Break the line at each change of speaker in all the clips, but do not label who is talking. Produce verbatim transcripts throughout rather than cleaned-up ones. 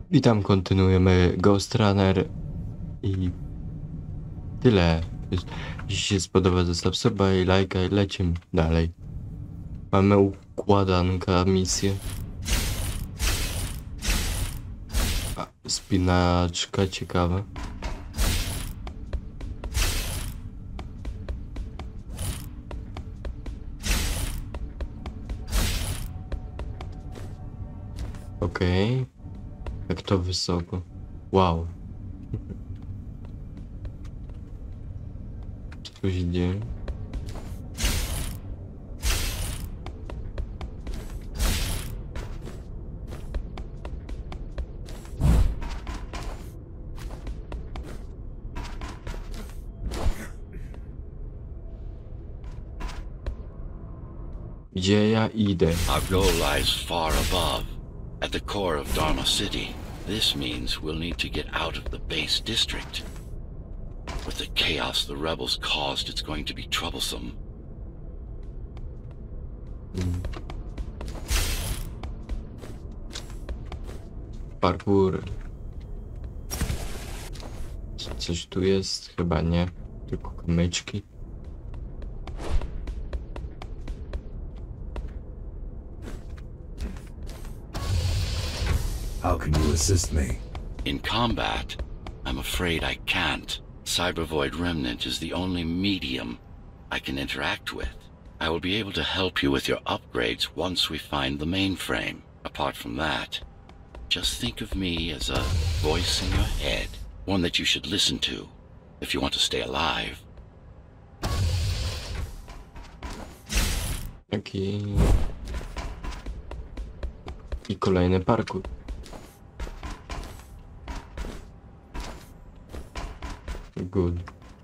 Witam, kontynuujemy Ghost Runner i tyle. Jeśli się spodoba, zostaw suba i lajka i lecimy dalej. Mamy układanka, misję. A, spinaczka ciekawa. Okej. Okay. Jak to wysoko. Wow. Co tu się dzieje? Gdzie ja idę?
Our goal lies far above, at the core of Dharma City. This means we'll need to get out of the base district. With the chaos the rebels caused, it's going to be troublesome.
Hmm. Parkour. Coś tu jest? Chyba nie. Tylko kamyczki.
How can you assist me?
In combat, I'm afraid I can't. Cybervoid Remnant is the only medium I can interact with. I will be able to help you with your upgrades once we find the mainframe. Apart from that, just think of me as a voice in your head, one that you should listen to if you want to stay alive.
Jaki... I kolejny parkour. Good.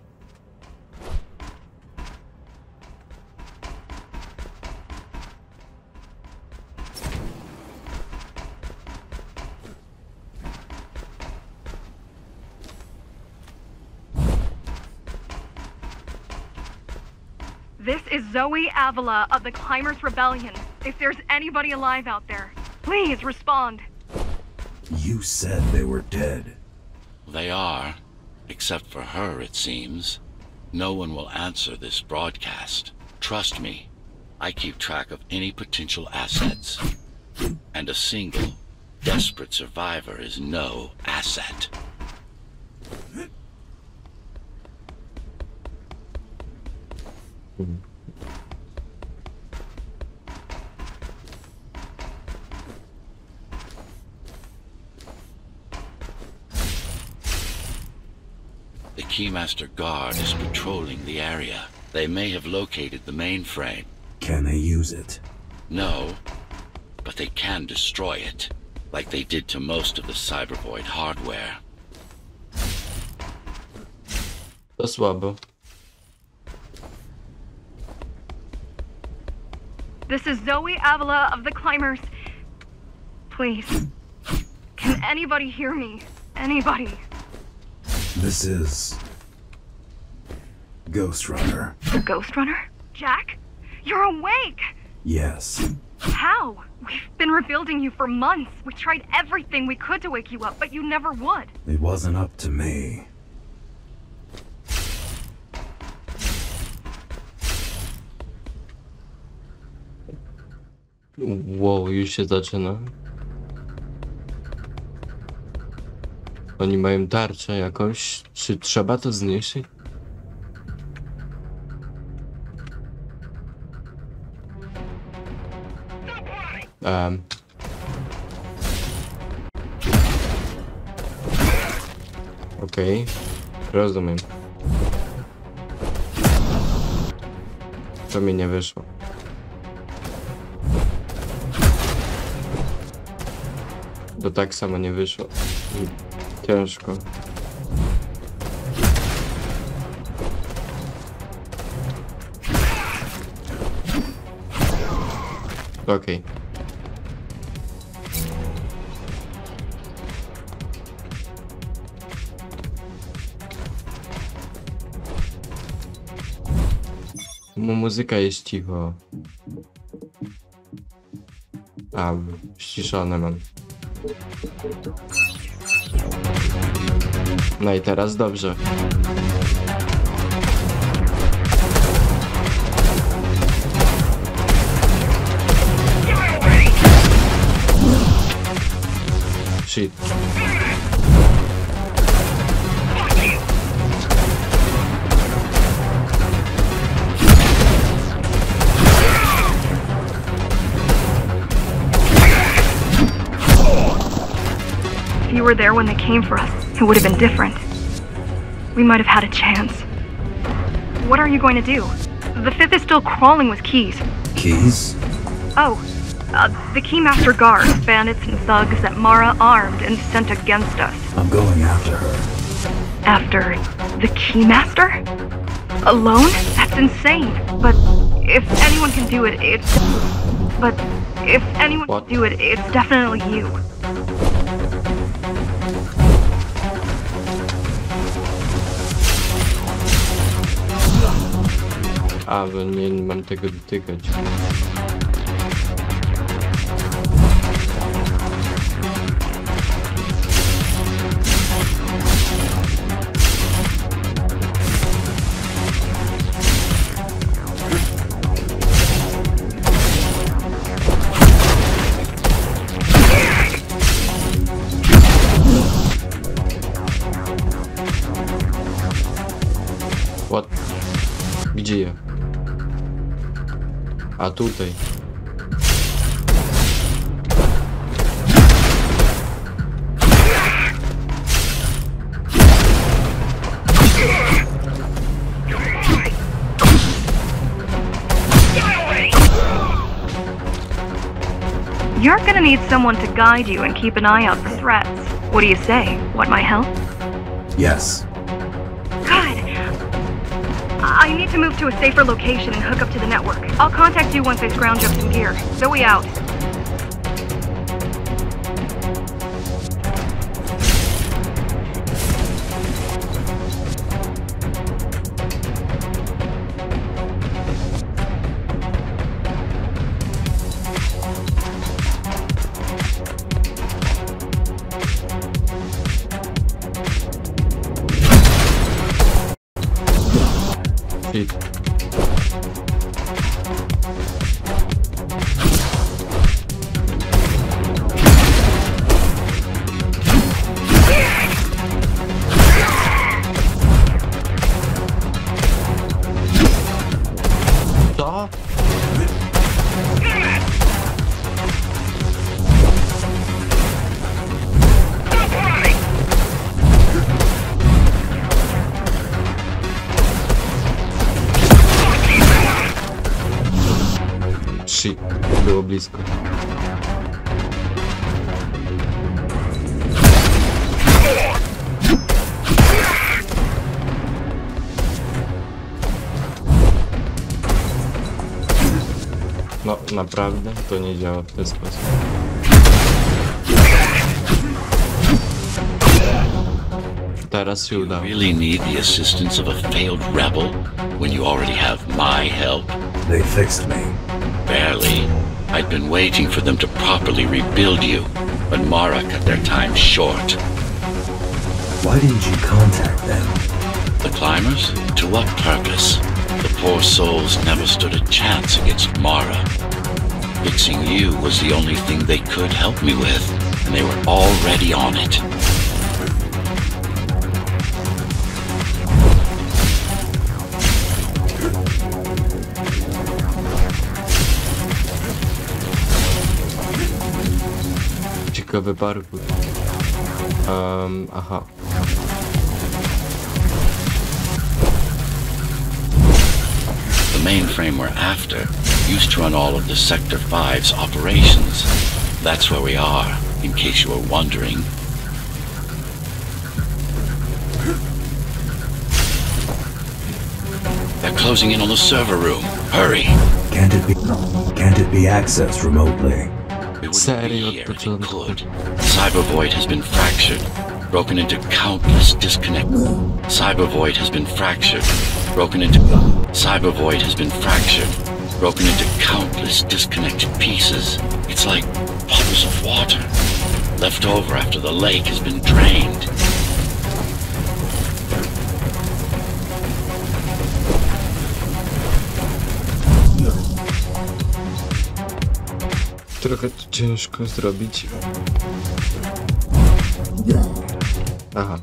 This is Zoe Avila of the Climbers Rebellion. If there's anybody alive out there, please respond.
You said they were dead.
They are. Except for her, it seems. No one will answer this broadcast. Trust me, I keep track of any potential assets. And a single, desperate survivor is no asset.
Hmm.
The Keymaster Guard is patrolling the area. They may have located the mainframe.
Can they use it?
No, but they can destroy it, like they did to most of the Cybervoid hardware.
To słabo.
This is Zoe Avila of the Climbers. Please, can anybody hear me? Anybody?
This is... Ghost Runner.
The Ghost Runner? Jack? You're awake!
Yes.
How? We've been rebuilding you for months. We tried everything we could to wake you up, but you never would.
It wasn't up to me.
Wow, już się zaczyna. Oni mają tarczę jakąś. Czy trzeba to zniszczyć? Um. Okej, okay. Rozumiem. To mi nie wyszło. To tak samo nie wyszło. Ciężko. Okej. Okay. Muzyka jest cicho. A, ściszone mam. No i teraz dobrze. Shit.
If you were there when they came for us, it would have been different. We might have had a chance. What are you going to do? The Fifth is still crawling with keys.
Keys?
Oh, uh, the Keymaster guards, bandits and thugs that Mara armed and sent against us.
I'm going after her.
After the Keymaster? Alone? That's insane. But if anyone can do it, it's... But if anyone
What?
can do it, it's definitely you.
A, bo nie mam tego dotykać. What? Gdzie ja? A tutaj.
You're gonna need someone to guide you and keep an eye out for threats. What do you say? Want my help?
Yes.
Good. I need to move to a safer location and hook up to the network. I'll contact you once I scrounge up some gear. Zoe out.
Shit. Co? Shit, było blisko. No, naprawdę to nie działa w ten sposób. Teraz się udało.
Really need the assistance of a failed rebel when you already have my help?
They fixed me.
Barely. I'd been waiting for them to properly rebuild you, but Mara cut their time short.
Why didn't you contact them?
The climbers? To what purpose? The poor souls never stood a chance against Mara. Fixing you was the only thing they could help me with, and they were already on it.
Ciekawy parkour. Um, aha.
The mainframe we're after used to run all of the Sector five's operations. That's where we are, in case you were wondering. They're closing in on the server room. Hurry!
Can't it be? Can't it be accessed remotely?
We wouldn't
Serio,
be here if
to
we
co-
could. Cybervoid has been fractured, broken into countless disconnect. Cybervoid has been fractured, broken into. Cybervoid has been fractured, broken into countless disconnected pieces. It's like puddles of water. left over after the lake has been drained.
Trochę to ciężko zrobić. Aha.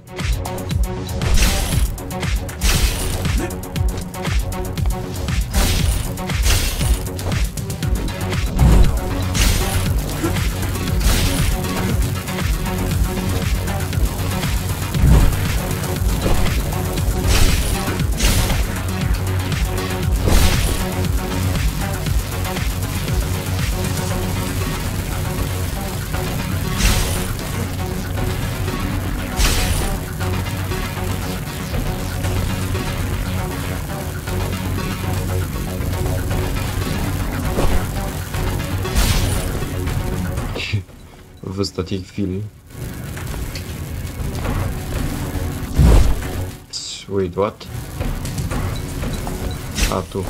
W ostatniej chwili. Wait, what? A tu.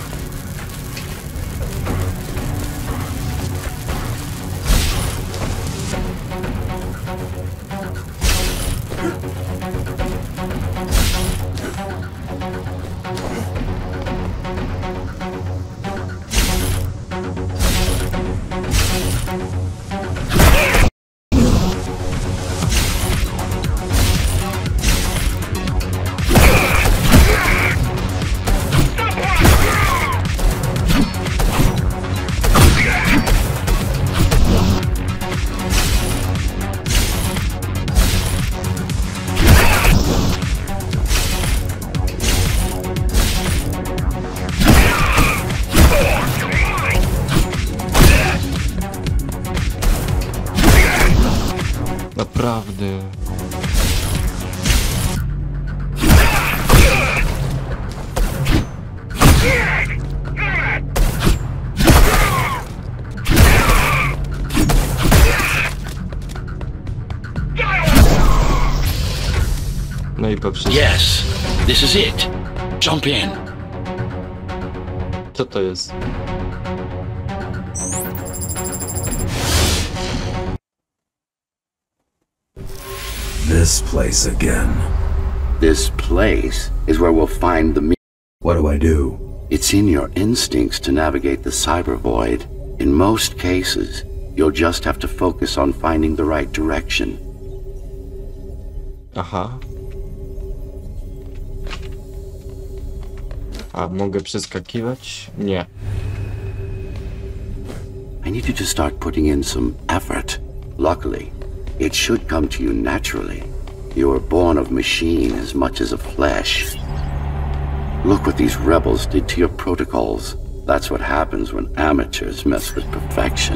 Naprawdę. No i poprzez...
Yes, this is it. Jump in.
Co to jest?
This place again.
This place is where we'll find the...
What do I do?
It's in your instincts to navigate the cyber void. In most cases, you'll just have to focus on finding the right direction.
Aha. A mogę przeskakiwać? Nie.
I need you to start putting in some effort. Luckily, it should come to you naturally. You were born of machine as much as of flesh. Look what these rebels did to your protocols. That's what happens when amateurs mess with perfection.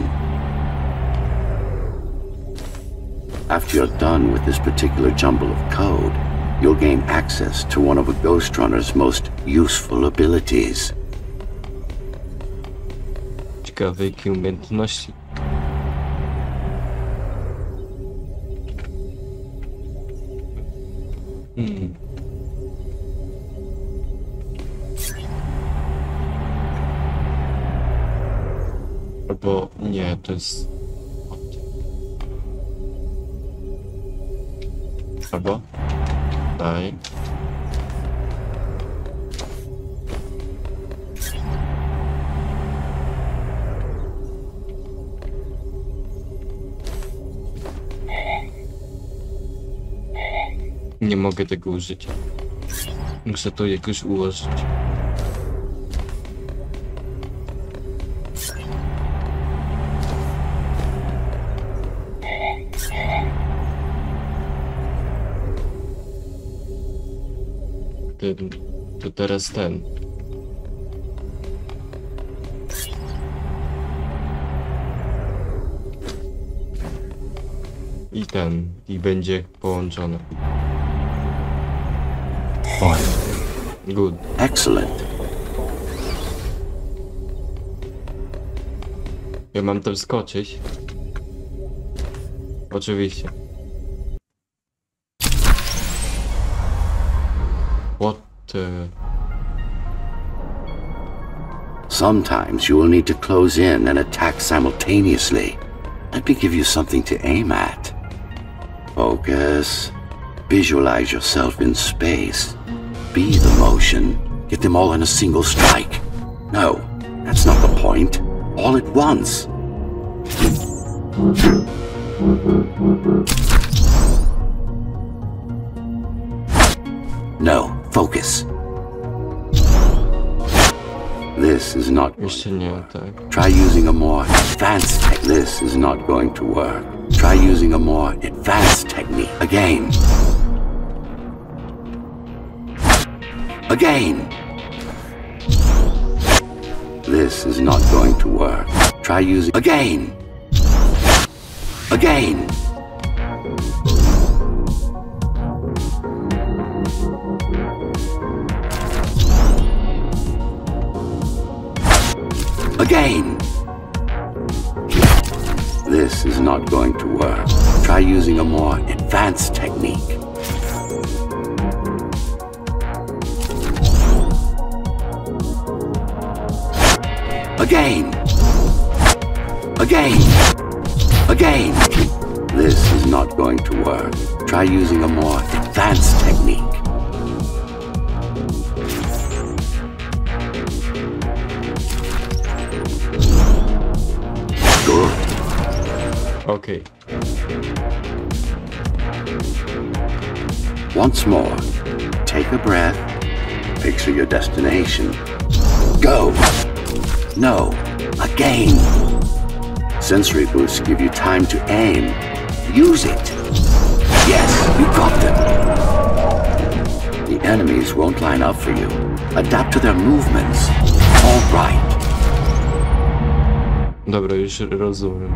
After you're done with this particular jumble of code, you'll gain access to one of a Ghost Runner's most useful abilities.
Ciekawe, jakie umiejętności. Hmm. Albo nie, to jest... Albo? Daj. Nie mogę tego użyć. Muszę to jakoś ułożyć. Ten, to teraz ten. I ten. I będzie połączone.
Finally.
Good.
Excellent.
Ja mam tam skoczyć. Oczywiście. What the...
Sometimes you will need to close in and attack simultaneously. Let me give you something to aim at. Focus. Visualize yourself in space. Be the motion. Get them all in a single strike. No, that's not the point. All at once. No, focus. This is not going
Jeszcze
to
nie,
work.
tak.
Try using a more advanced tech. This is not going to work. Try using a more advanced technique. Again. Again. This is not going to work. Try using again. Again. Again. This is not going to work. Try using a more advanced technique. Again. Again. Again. This is not going to work. Try using a more advanced technique. Good.
Okej.
Once more, take a breath, picture your destination. Go! No, again! Sensory boosts give you time to aim. Use it! Yes, you got them! The enemies won't line up for you. Adapt to their movements. All right.
Dobra, już rozumiem.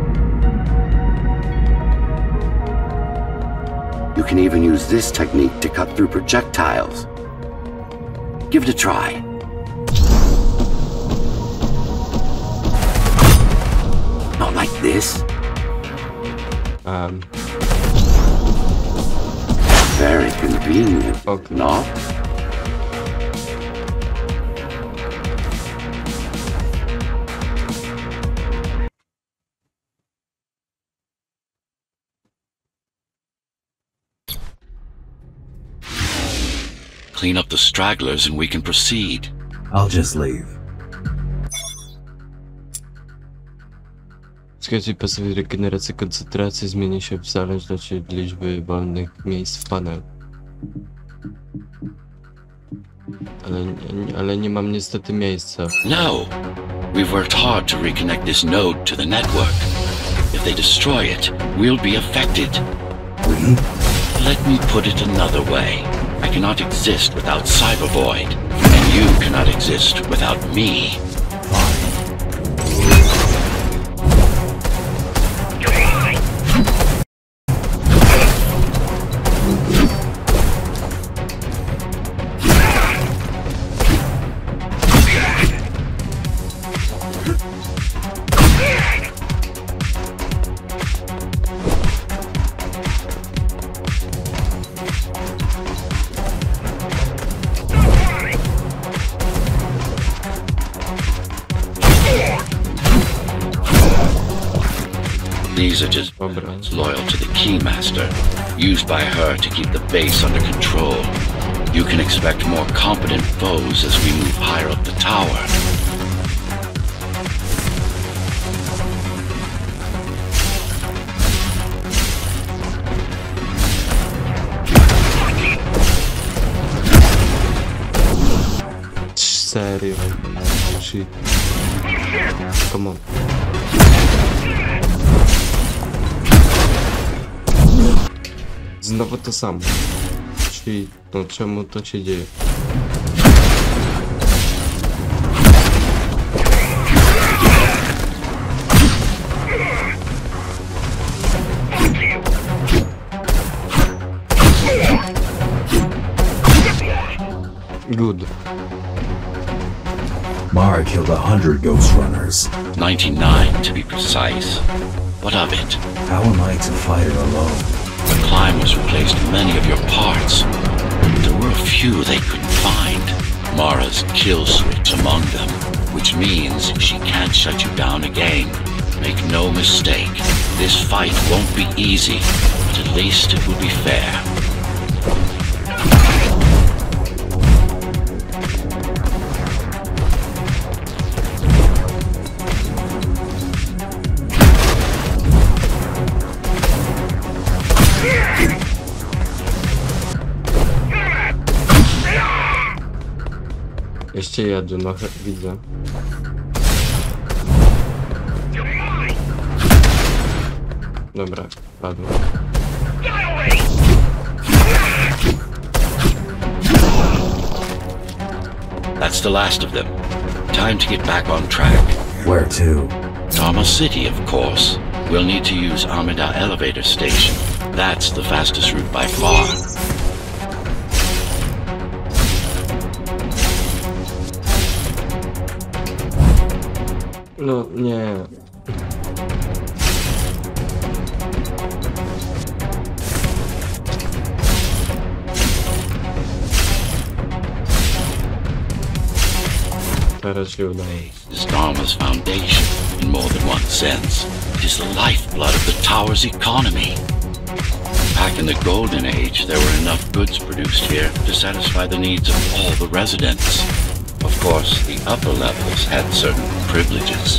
You can even use this technique to cut through projectiles. Give it a try. Not like this.
Um,
Very convenient,
Okay.
not? Clean up the stragglers and we can proceed.
I'll just leave.
Wskazuj pasywę regeneracji koncentracji zmieni się w zależności od liczby wolnych miejsc w panelu. Ale, nie- ale nie mam niestety miejsca.
No! We've worked hard to reconnect this node to the network. If they destroy it, we'll be affected.
We?
Let me put it another way. I cannot exist without Cybervoid, and you cannot exist without me. These are just
Dobra.
loyal to the Keymaster, used by her to keep the base under control. You can expect more competent foes as we move higher up the tower.
Serio. Shit. Come on. Znowu to samo. Czyli no czemu to się dzieje? Good.
Mara killed a hundred Ghost Runners.
ninety-nine to be precise. What of it?
How am I to fight her alone?
The climbers replaced many of your parts, but there were a few they couldn't find. Mara's kill switch among them, which means she can't shut you down again. Make no mistake, this fight won't be easy, but at least it will be fair.
Jeszcze jadę, no he- widzę. Dobra, padło.
That's the last of them. Time to get back on track.
Where to?
Dharma City, of course. We'll need to use Amida Elevator Station. That's the fastest route by far.
No, nie. Teraz się udaje.
Is Dharma's foundation, in more than one sense. It is the lifeblood of the tower's economy. Back in the Golden Age, there were enough goods produced here to satisfy the needs of all the residents. Of course, the upper levels had certain privileges.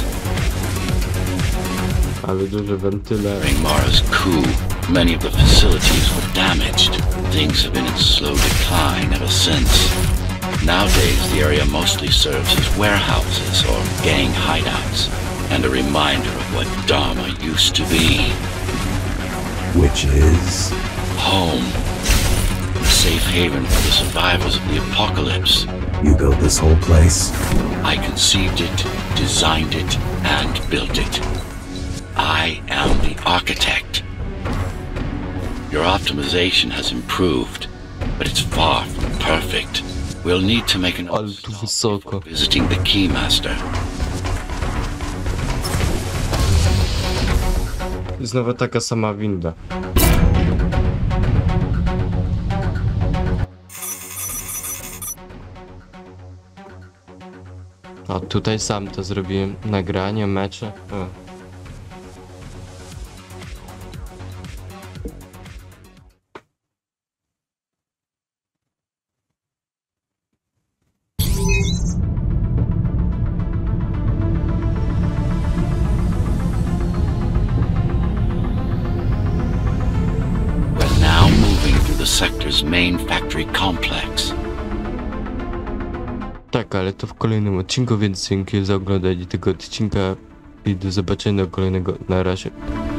Ale duże wentyle.
During Mara's coup, many of the facilities were damaged. Things have been in slow decline ever since. Nowadays, the area mostly serves as warehouses or gang hideouts, and a reminder of what Dharma used to be.
Which is?
Home. A safe haven for the survivors of the apocalypse.
You built this whole place?
I conceived it, designed it, and built it. I am the architect. Your optimization has improved, but it's far from perfect. We'll need to make an
Ale tu wysoko.
visiting the Keymaster.
Znowu taka sama winda. A tutaj sam to zrobiłem. Nagranie, mecze. O.
We're now moving through the sector's main factory complex.
Tak, ale to w kolejnym odcinku, więc dzięki za oglądanie tego odcinka i do zobaczenia kolejnego. Na razie.